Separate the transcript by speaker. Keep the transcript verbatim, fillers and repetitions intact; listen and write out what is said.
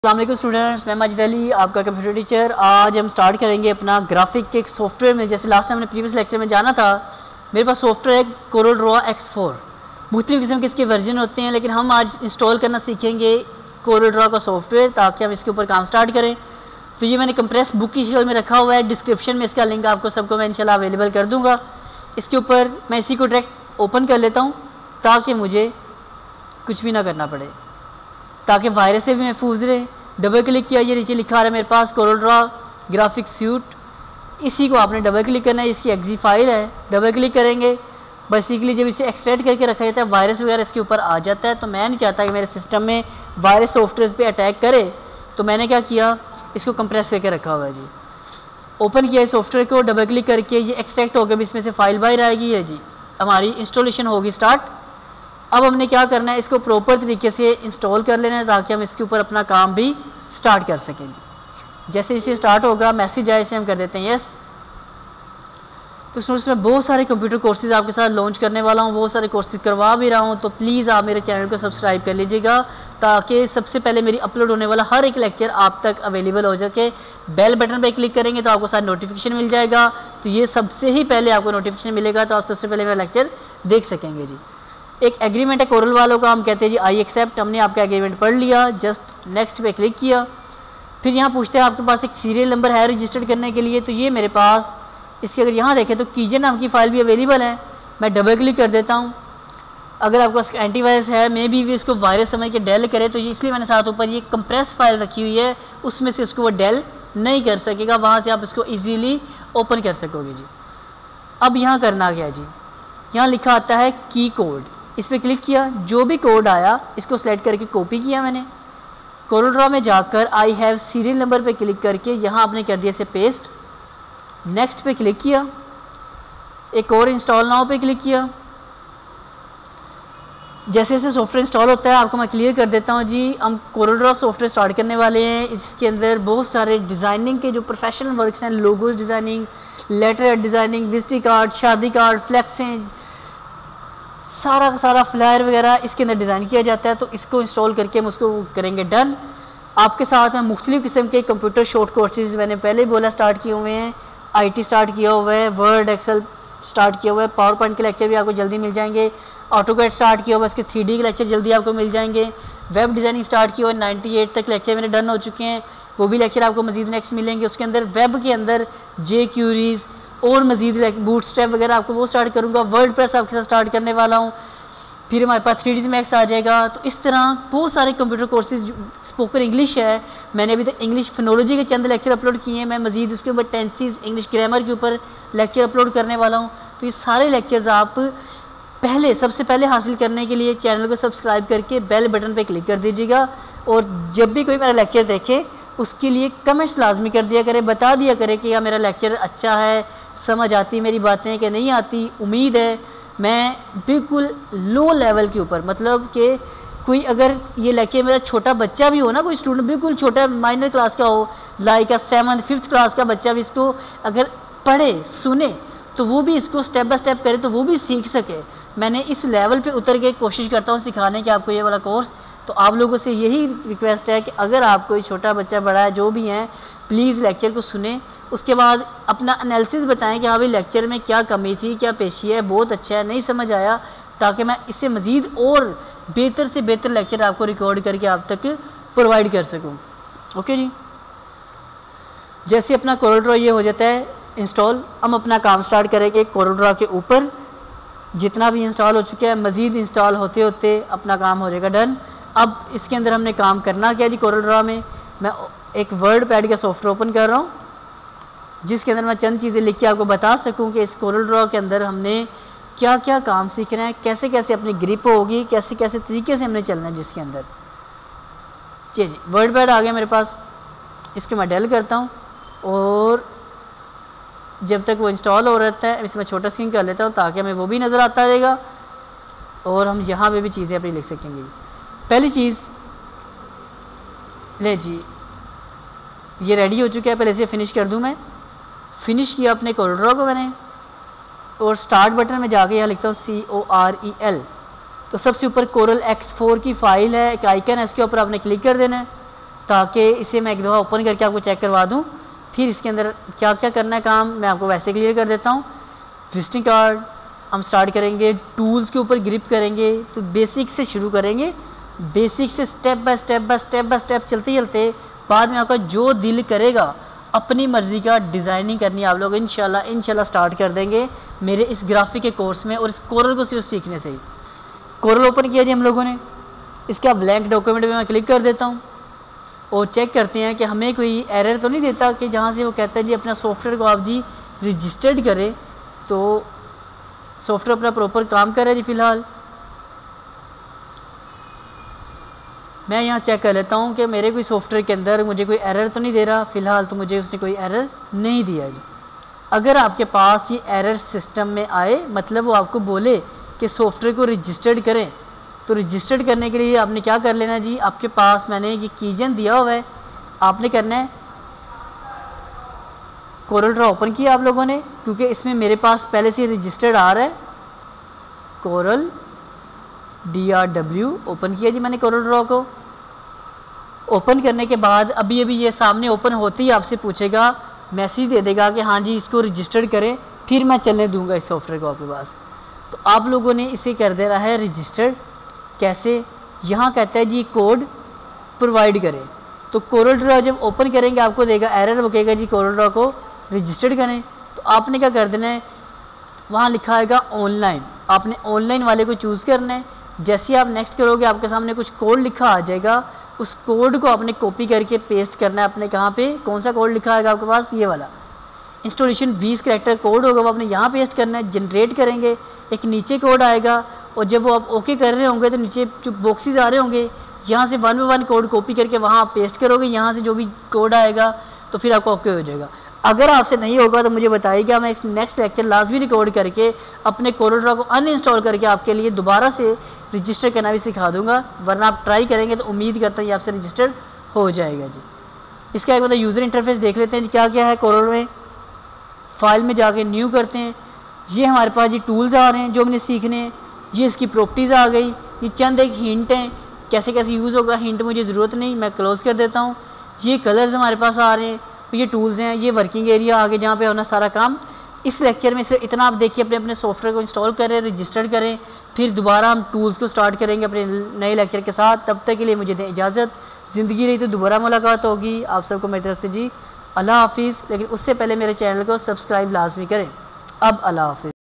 Speaker 1: अस्सलाम स्टूडेंट्स, मैं माजिद अली आपका कंप्यूटर टीचर। आज हम स्टार्ट करेंगे अपना ग्राफिक के सॉफ्टवेयर में। जैसे लास्ट टाइम हमने प्रीवियस लेक्चर में जाना था, मेरे पास सॉफ्टवेयर है कोरल ड्रॉ एक्स फोर। मुख्तलिफ किस्म के इसके वर्जन होते हैं, लेकिन हम आज इंस्टॉल करना सीखेंगे कोरल ड्रॉ का सॉफ्टवेयर ताकि हम इसके ऊपर काम स्टार्ट करें। तो ये मैंने कंप्रेस बुक की शक्ल में रखा हुआ है। डिस्क्रिप्शन में इसका लिंक आपको सबको मैं इंशाल्लाह अवेलेबल कर दूँगा। इसके ऊपर मैं इसी को डायरेक्ट ओपन कर लेता हूँ ताकि मुझे कुछ भी ना करना पड़े, ताकि वायरस से भी महफूज रहे। डबल क्लिक किया, ये नीचे लिखा आ रहा है मेरे पास कोरल ड्रॉ ग्राफिक सूट। इसी को आपने डबल क्लिक करना है। इसकी एक्जी फाइल है, डबल क्लिक करेंगे। बेसिकली जब इसे एक्सट्रैक्ट करके रखा जाता है, वायरस वगैरह इसके ऊपर आ जाता है। तो मैं नहीं चाहता कि मेरे सिस्टम में वायरस सॉफ्टवेयर पे अटैक करे, तो मैंने क्या किया, इसको कंप्रेस करके रखा हुआ है जी। ओपन किया इस सॉफ्टवेयर को, डबल क्लिक करके ये एक्सट्रैक्ट हो गया, इसमें से फाइल बाहर आएगी है जी। हमारी इंस्टॉलेशन होगी स्टार्ट। अब हमने क्या करना है, इसको प्रॉपर तरीके से इंस्टॉल कर लेना है ताकि हम इसके ऊपर अपना काम भी स्टार्ट कर सकेंगे। जैसे इसे स्टार्ट होगा, मैसेज आए, इसे हम कर देते हैं यस। तो स्टूडेंट्स, मैं बहुत सारे कंप्यूटर कोर्सेज आपके साथ लॉन्च करने वाला हूँ, बहुत सारे कोर्सेज करवा भी रहा हूँ। तो प्लीज़ आप मेरे चैनल को सब्सक्राइब कर लीजिएगा ताकि सबसे पहले मेरी अपलोड होने वाला हर एक लेक्चर आप तक अवेलेबल हो सके। बेल बटन पर क्लिक करेंगे तो आपको सारा नोटिफिकेशन मिल जाएगा। तो ये सबसे ही पहले आपको नोटिफिकेशन मिलेगा, तो आप सबसे पहले मेरा लेक्चर देख सकेंगे जी। एक एग्रीमेंट है कोरल वालों का, हम कहते हैं जी आई एक्सेप्ट। हमने आपका एग्रीमेंट पढ़ लिया, जस्ट नेक्स्ट पे क्लिक किया। फिर यहाँ पूछते हैं आपके पास एक सीरियल नंबर है रजिस्टर करने के लिए। तो ये मेरे पास इसके अगर यहाँ देखें तो कीजर नाम की फ़ाइल भी अवेलेबल है। मैं डबल क्लिक कर देता हूँ। अगर आपके पास एंटीवायरस है, मे बी भी इसको वायरस समझ के डेल करे, तो इसलिए मैंने साथ ऊपर ये कंप्रेस फाइल रखी हुई है, उसमें से इसको वो डेल नहीं कर सकेगा, वहाँ से आप इसको ईजीली ओपन कर सकोगे जी। अब यहाँ करना क्या जी, यहाँ लिखा आता है की कोड, इस पर क्लिक किया। जो भी कोड आया इसको सेलेक्ट करके कॉपी किया मैंने। कोरल ड्रॉ में जाकर आई हैव सीरियल नंबर पे क्लिक करके यहाँ आपने कर दिया इसे पेस्ट। नेक्स्ट पे क्लिक किया, एक और इंस्टॉल नाउ पे क्लिक किया। जैसे जैसे सॉफ्टवेयर इंस्टॉल होता है आपको मैं क्लियर कर देता हूँ जी। हम कोरल ड्रॉ सॉफ्टवेयर स्टार्ट करने वाले हैं। इसके अंदर बहुत सारे डिज़ाइनिंग के जो प्रोफेशनल वर्क्स हैं, logos designing, letter designing, visiting card, शादी कार्ड, फ्लैक्सें, सारा सारा फ्लायर वगैरह इसके अंदर डिज़ाइन किया जाता है। तो इसको इंस्टॉल करके हम उसको करेंगे डन। आपके साथ में मुख्तलिफ़ किस्म के कंप्यूटर शॉर्ट कोर्सेज मैंने पहले बोला स्टार्ट किए हुए हैं। आईटी स्टार्ट किया हुआ है, वर्ड एक्सेल स्टार्ट किया हुआ है, पावर पॉइंट के लेक्चर भी आपको जल्दी मिल जाएंगे। ऑटोकैड स्टार्ट किया हुआ है, इसके थ्री डी के लेक्चर जल्दी आपको मिल जाएंगे। वेब डिज़ाइनिंग स्टार्ट किया हुआ है, नाइन्टी एट तक लेक्चर मेरे डन हो चुके हैं, वो भी लेक्चर आपको मज़ीद नेक्स्ट मिलेंगे। उसके अंदर वेब के अंदर जे क्यूरीज़ और मज़ीद बूट स्ट्रैप वगैरह आपको वो स्टार्ट करूँगा। वर्ड प्रेस आपके साथ स्टार्ट करने वाला हूँ। फिर हमारे पास थ्री डी मैक्स आ जाएगा। तो इस तरह बहुत सारे कंप्यूटर कोर्सेज। स्पोकन इंग्लिश है, मैंने अभी तक इंग्लिश फोनोलॉजी के चंद लेक्चर अपलोड किए हैं। मैं मज़ीद उसके ऊपर टेंसेस, इंग्लिश ग्रामर के ऊपर लेक्चर अपलोड करने वाला हूँ। तो ये सारे लेक्चर्स आप पहले सबसे पहले हासिल करने के लिए चैनल को सब्सक्राइब करके बेल बटन पर क्लिक कर दीजिएगा। और जब भी कोई मेरा लेक्चर देखे उसके लिए कमेंट्स लाजमी कर दिया करे, बता दिया करे कि यार मेरा लेक्चर अच्छा है, समझ आती मेरी बातें कि नहीं आती। उम्मीद है मैं बिल्कुल लो लेवल के ऊपर, मतलब कि कोई अगर ये लेक्चर मेरा छोटा बच्चा भी हो ना, कोई स्टूडेंट बिल्कुल छोटा माइनर क्लास का हो, लाइक सेवन्थ फिफ्थ क्लास का बच्चा भी इसको अगर पढ़े सुने तो वो भी इसको स्टेप बाय स्टेप करे तो वो भी सीख सके। मैंने इस लेवल पे उतर के कोशिश करता हूँ सिखाने की आपको ये वाला कोर्स। तो आप लोगों से यही रिक्वेस्ट है कि अगर आप कोई छोटा बच्चा बड़ा है जो भी हैं, प्लीज़ लेक्चर को सुने, उसके बाद अपना एनालिसिस बताएं कि हाँ भाई लेक्चर में क्या कमी थी, क्या पेशी है, बहुत अच्छा है, नहीं समझ आया, ताकि मैं इससे मज़ीद और बेहतर से बेहतर लेक्चर आपको रिकॉर्ड करके आप तक प्रोवाइड कर सकूँ। ओके जी। जैसे अपना कोरल ड्रॉ ये हो जाता है इंस्टॉल, हम अपना काम स्टार्ट करेंगे कोरल ड्रॉ के ऊपर। जितना भी इंस्टॉल हो चुका है, मज़ीद इंस्टॉल होते होते अपना काम हो जाएगा डन। अब इसके अंदर हमने काम करना क्या जी, कोरल ड्रॉ में मैं एक वर्ड पैड का सॉफ्टवेयर ओपन कर रहा हूँ जिसके अंदर मैं चंद चीज़ें लिख के आपको बता सकूँ कि इस कोरल ड्रॉ के अंदर हमने क्या क्या काम सीखना है, कैसे कैसे अपनी ग्रिप होगी, कैसे कैसे तरीके से हमने चलना है जिसके अंदर। जी जी, वर्ड पैड आ गया मेरे पास, इसको मैं डेल करता हूँ और जब तक वो इंस्टॉल हो रहता है इसे मैं छोटा स्क्रीन कर लेता हूँ ताकि हमें वो भी नज़र आता रहेगा और हम यहाँ पे भी चीज़ें अपनी लिख सकेंगे। पहली चीज़ ले जी, ये रेडी हो चुका है, पहले इसे फिनिश कर दूँ मैं। फिनिश किया अपने कोरल ड्रॉ को मैंने और स्टार्ट बटन में जाके यहाँ लिखता हूँ सी ओ आर ई एल। तो सबसे ऊपर कोरल एक्स फोर की फ़ाइल है, एक आइकन है, इसके ऊपर आपने क्लिक कर देना है। ताकि इसे मैं एक दफ़ा ओपन करके आपको चेक करवा दूँ। फिर इसके अंदर क्या क्या करना है काम मैं आपको वैसे क्लियर कर देता हूँ। विजिटिंग कार्ड हम स्टार्ट करेंगे, टूल्स के ऊपर ग्रिप करेंगे, तो बेसिक से शुरू करेंगे, बेसिक से step by step by step by step चलते चलते बाद में आपका जो दिल करेगा अपनी मर्ज़ी का डिज़ाइनिंग करनी आप लोग इंशाल्लाह इंशाल्लाह स्टार्ट कर देंगे मेरे इस ग्राफिक के कोर्स में। और इस कोरल को सिर्फ सीखने से ही कोरल ओपन किया जी हम लोगों ने। इसका ब्लैंक डॉक्यूमेंट में मैं क्लिक कर देता हूँ और चेक करते हैं कि हमें कोई एरर तो नहीं देता कि जहाँ से वो कहता है जी अपना सॉफ्टवेयर को आप जी रजिस्टर्ड करें। तो सॉफ्टवेयर अपना प्रॉपर काम कर रहा है जी फ़िलहाल। मैं यहाँ चेक कर लेता हूँ कि मेरे कोई सॉफ्टवेयर के अंदर मुझे कोई एरर तो नहीं दे रहा। फ़िलहाल तो मुझे उसने कोई एरर नहीं दिया जी। अगर आपके पास ये एरर सिस्टम में आए, मतलब वो आपको बोले कि सॉफ्टवेयर को रजिस्टर्ड करें, तो रजिस्टर्ड करने के लिए आपने क्या कर लेना जी, आपके पास मैंने ये कीजन दिया हुआ है, आपने करना है कोरल ड्रॉ ओपन किया आप लोगों ने, क्योंकि इसमें मेरे पास पहले से रजिस्टर्ड आ रहा है। Corel D R W open किया जी मैंने कोरल ड्रॉ को। ओपन करने के बाद अभी अभी ये सामने ओपन होते ही आपसे पूछेगा, मैसेज दे देगा कि हाँ जी इसको रजिस्टर्ड करें, फिर मैं चलने दूंगा इस सॉफ्टवेयर को आपके पास। तो आप लोगों ने इसे कर देना है रजिस्टर्ड। कैसे, यहाँ कहता है जी कोड प्रोवाइड करें। तो कोरल ड्रॉ जब ओपन करेंगे आपको देगा एरर, वो कहेगा जी कोरल ड्रॉ को रजिस्टर्ड करें। तो आपने क्या कर देना है, वहाँ लिखा आएगा ऑनलाइन, आपने ऑनलाइन वाले को चूज़ करना है। जैसे ही आप नेक्स्ट करोगे आपके सामने कुछ कोड लिखा आ जाएगा, उस कोड को आपने कॉपी करके पेस्ट करना है अपने कहाँ पे, कौन सा कोड लिखा आएगा आपके पास, ये वाला इंस्टॉलेशन बीस करेक्टर कोड होगा, वो आपने यहाँ पेस्ट करना है। जनरेट करेंगे, एक नीचे कोड आएगा और जब वो आप ओके कर रहे होंगे तो नीचे जो बॉक्सेस आ रहे होंगे यहाँ से one by one code copy करके वहाँ आप पेस्ट करोगे, यहाँ से जो भी कोड आएगा तो फिर आपको ओके हो जाएगा। अगर आपसे नहीं होगा तो मुझे बताइएगा, मैं इस नेक्स्ट लेक्चर लास्ट भी रिकॉर्ड करके अपने कोरल ड्रॉ को अनइंस्टॉल करके आपके लिए दोबारा से रजिस्टर करना भी सिखा दूंगा। वरना आप ट्राई करेंगे तो उम्मीद करता हूँ ये आपसे रजिस्टर्ड हो जाएगा जी। इसका एक मतलब यूज़र इंटरफेस देख लेते हैं जी क्या क्या है कोरल में। फाइल में जाके न्यू करते हैं, ये हमारे पास जी टूल्स आ रहे हैं जो हमने सीखने हैं। ये इसकी प्रॉपर्टीज़ आ गई, ये चंद एक हिंट हैं कैसे कैसे यूज़ होगा, हिंट मुझे ज़रूरत नहीं, मैं क्लोज़ कर देता हूँ। ये कलर्स हमारे पास आ रहे हैं, ये टूल्स हैं, ये वर्किंग एरिया आगे जहाँ पे होना सारा काम। इस लेक्चर में सिर्फ इतना आप देखिए, अपने अपने सॉफ्टवेयर को इंस्टॉल करें, रजिस्टर्ड करें, फिर दोबारा हम टूल्स को स्टार्ट करेंगे अपने नए लेक्चर के साथ। तब तक के लिए मुझे दें इजाज़त, ज़िंदगी रही तो दोबारा मुलाकात होगी। आप सबको मेरी तरफ से जी अल्लाह हाफिज़। लेकिन उससे पहले मेरे चैनल को सब्सक्राइब लाजमी करें। अब अल्लाह हाफिज़।